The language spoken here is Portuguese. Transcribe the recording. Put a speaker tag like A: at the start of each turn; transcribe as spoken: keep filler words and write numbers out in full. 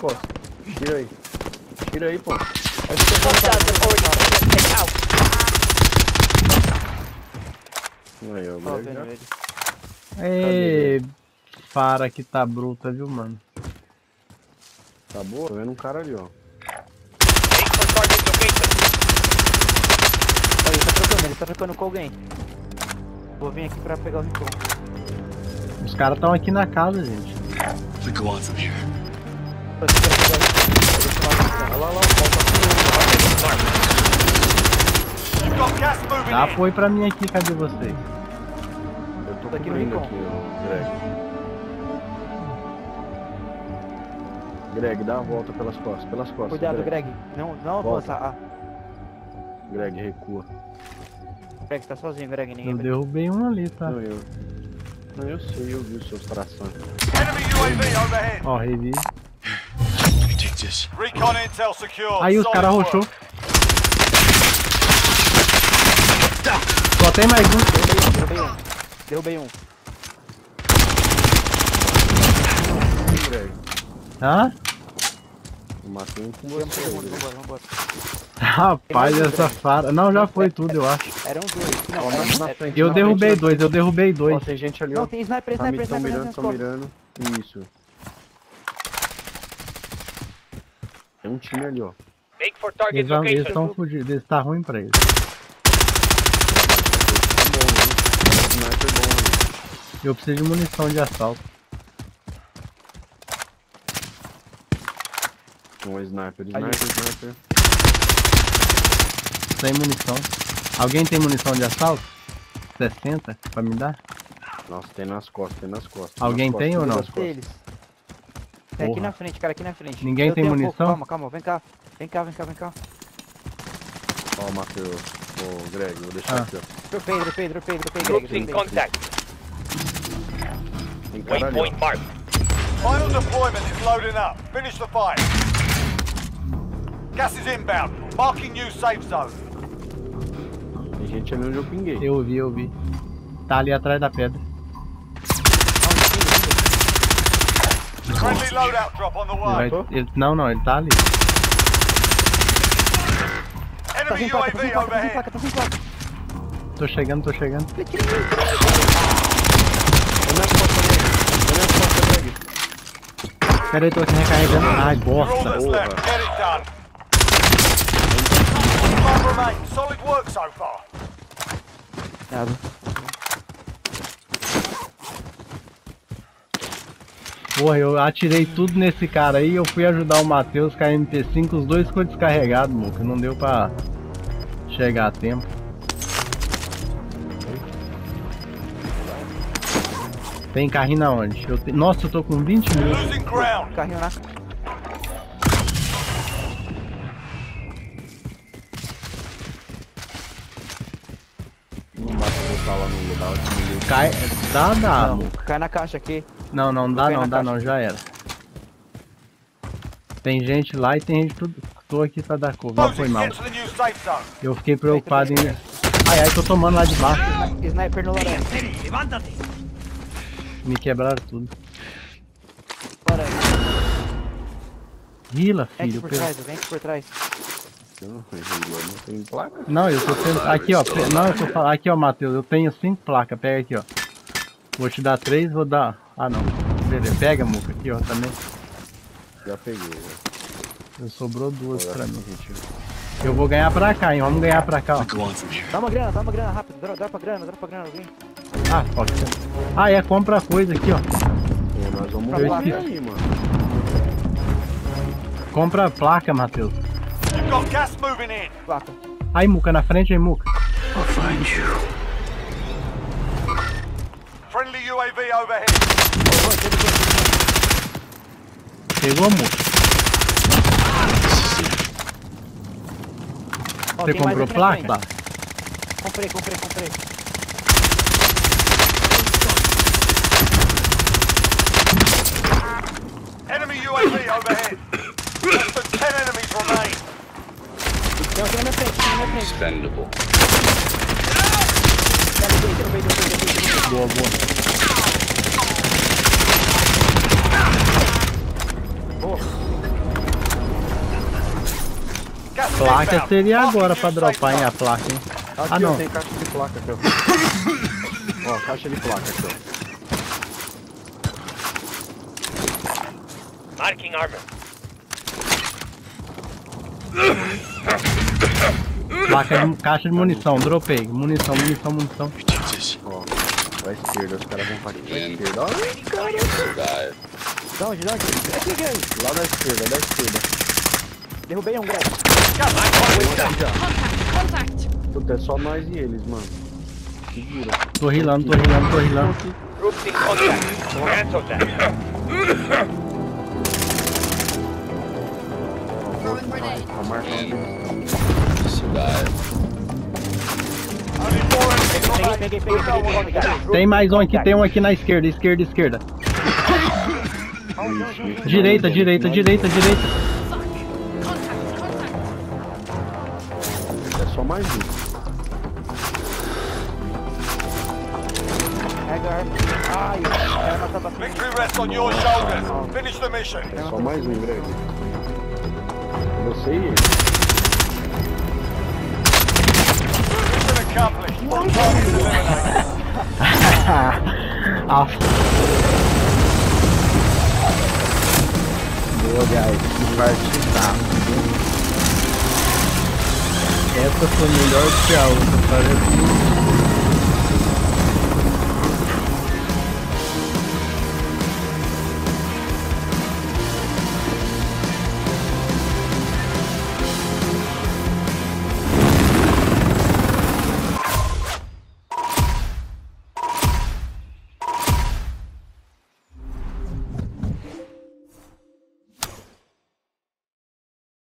A: costas. Tira aí. Tira aí, pô. Aí, ó,
B: Ó,
A: Greg,
B: vendo
A: já.
B: ele.
C: Ei, para que tá bruta, viu, mano?
A: Tá boa? Tô vendo um cara ali, ó.
B: Olha, ele tá trocando, ele tá trocando com alguém. Vou vir aqui pra pegar o recon.
C: Os caras estão aqui na casa, gente.
D: We go on from here.
B: Eu quero pegar o recon. Deixa eu lá, olha lá, olha lá,
E: You've got gas moving
C: Dá
E: in.
C: apoio pra mim aqui, cadê vocês?
A: Eu tô
B: Tô aqui no
A: cobrindo
B: rincon.
A: aqui, ó, Greg. Greg, dá a volta pelas costas, pelas costas.
B: Cuidado, Greg. Não, não
A: Volta.
B: avança. Ah,
A: Greg, recua.
B: Greg, você tá sozinho, Greg. Ninguém
C: Eu
B: vai.
C: derrubei um ali, tá?
A: Não, eu. Não, eu sei, eu vi os seus trações.
E: Enemy U A V overhead.
C: Ó, revi.
D: Let me take this.
E: Recon intel secure.
C: Aí os
E: Solid
C: caras
E: work.
C: roxou. Só tem mais um.
B: Derrubei um. Derrubei um.
A: Greg,
C: Hã?
A: eu matei um com
B: Vamos,
A: você.
B: vamos,
A: Greg.
B: vambora, vambora.
C: Rapaz, essa fara. Não, já foi tudo, eu acho.
B: Eram dois. Não,
A: Ó,
B: eram
A: na
B: é-
A: frente,
C: Eu
A: na
C: derrubei
A: frente,
C: dois, eu derrubei dois.
A: Ó, tem gente ali, ó.
B: Não, tem sniper,
A: Tá
B: sniper,
A: me- tão
B: sniper,
A: mirando,
B: sniper.
A: tão mirando. Isso. Tem um time ali, ó.
F: Make for target
C: Eles vão- eles
F: location.
C: estão fugindo, eles tá ruim pra eles.
A: Bom, hein? Sniper bom, hein?
C: Eu preciso de munição de assalto.
A: Um sniper,
B: Ali.
A: sniper, sniper.
C: Sem munição. Alguém tem munição de assalto? sessenta pra me dar?
A: Nossa, tem nas costas, tem nas costas.
C: Alguém
A: nas
C: tem
A: costas,
C: ou não?
A: nas costas.
B: Deles. Tem aqui
C: Porra.
B: na frente, cara, aqui na frente.
C: Ninguém
B: Eu
C: tem
B: tenho um
C: munição?
B: pouco. Calma, calma, vem cá. Vem cá, vem cá, vem cá.
A: Ó, Matheus. Ô, Greg, vou deixar
C: Ah.
A: aqui, ó.
B: Dropei, dropei, dropei, dropei, Greg.
F: Groups in
B: dropei.
F: contact.
A: Tem cara ali, ó.
F: Waypoint marked.
E: Final deployment is loading up. Finish the fight. Gas is inbound. Marking new safe zone.
A: Tem gente ali onde eu pinguei.
C: Eu vi, eu vi. Tá ali atrás da pedra.
E: Friendly loadout drop on the
C: Ele
E: way.
C: vai- ele- não, não, ele tá ali.
B: Tá
E: Enemy
B: sem placa, tá sem
E: U A V
B: placa, tá sem
E: overhead.
B: placa, tá sem placa.
C: Tô chegando, tô chegando.
A: Olha as costas, Greg. Olha as costas, Greg.
C: Pera aí, tô aqui recarregando. Ai,
E: You're all
C: bosta.
E: that's
A: Porra.
E: left. Get it done. Five remain. Solid work so far.
B: Nada.
C: Porra, eu atirei tudo nesse cara aí. Eu fui ajudar o Matheus com a M P cinco. Os dois ficou descarregados, moço. Não deu pra chegar a tempo. Tem carrinho na onde? Eu te... Nossa, eu tô com vinte mil.
E: Losing ground.
B: Carrinho na.
A: Não basta voltar lá no lugar. onde
C: Cai. Dá, dá.
B: Não,
C: moço.
B: cai na caixa aqui.
C: Não, não dá,
B: Cai
C: não
B: na
C: dá,
B: caixa.
C: não. Já era. Tem gente lá e tem gente tudo. Tô aqui pra dar cor. Não foi
E: Closing.
C: mal.
E: Get to the new safe zone.
C: Eu fiquei preocupado em. Ai, ai, tô tomando lá de baixo.
B: Sniper no laranja.
C: Me quebraram tudo.
B: Laranja.
C: Rila,
B: Vem aqui
C: filho.
B: por
C: pelo-
B: trás, vem aqui por trás.
A: Não, não tem placa.
C: Não, eu tô tendo. Aqui, ó. pe- Não, eu tô falando. Aqui, ó, Matheus. Eu tenho cinco placas. Pega aqui, ó. Vou te dar três, vou dar. Ah, não. Beleza. Pega, Muca. Aqui, ó, também.
A: Já peguei, já.
C: Eu sobrou duas pra mim.
A: Gente,
C: Eu vou ganhar pra cá, hein. Vamos ganhar pra cá, ó.
D: We go on from here.
B: Dá uma grana, dá uma grana rápido. Dro- Dropa grana, dropa grana, alguém.
C: Ah, pode ser. Ah, é. Compra coisa aqui, ó.
A: pô, nós vamos
B: Pra
A: ver
B: placa.
A: aí, mano.
C: Compra a placa, Matheus.
E: You've got gas moving in.
B: Placa.
C: Aí, Muca, na frente aí, Muca.
D: I'll find you.
E: Friendly U A V overhead.
C: Pegou, Muca.
B: Ó,
C: Você
B: tem mais
C: comprou
B: aqui na
C: placa?
B: frente.
C: Tá.
B: Comprei, comprei, comprei.
E: Enemy U A V overhead. Less than ten enemies remain.
B: Tem aqui na minha frente, aqui na minha frente.
D: Expendable.
B: Derrubei, derrubei, derrubei, derrubei, derrubei.
C: Boa, boa.
B: Boa.
C: Placa seria agora pra dropar em a placa, hein?
A: Aqui,
C: Ah, não.
A: ó, tem caixa de placa aqui, ó. Ó, caixa de placa aqui, ó.
E: Marking armor.
C: Placa de caixa de munição, dropei. Munição, munição, munição.
D: You take this.
A: Ó, pra esquerda, os caras vão pra aqui pra esquerda. Olha, cara.
B: Da onde, da onde? Aqui, aqui, aqui.
A: Lá da esquerda, da esquerda.
B: Derrubei um, Greg.
F: Contact, contact.
A: Puta, é só nós e eles, mano. Segura.
C: Tô rilando, tô rilando, tô rilando.
E: Groups in contact. Cancel that.
F: Throwing grenade.
A: A marca deles.
E: Only four enemies
B: Peguei,
E: remaining.
B: peguei, peguei, peguei, peguei, peguei.
C: Tem mais um aqui, tem um aqui na esquerda, esquerda, esquerda. Direita, direita, direita, direita.
F: Fuck. Contact, contact.
A: É só mais um.
B: Pega a arma. Ai, a arma tava assim.
E: Victory rests on your shoulders. Finish the mission.
A: É só mais um, Greg. Você e ele.
E: Mission accomplished. All targets eliminated.
C: Ah,
A: Boa, guys. Que partida.
C: essa foi melhor que a outra, parece.